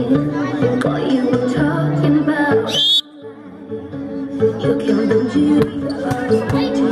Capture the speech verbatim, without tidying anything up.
what you were talking about. You killed the dream.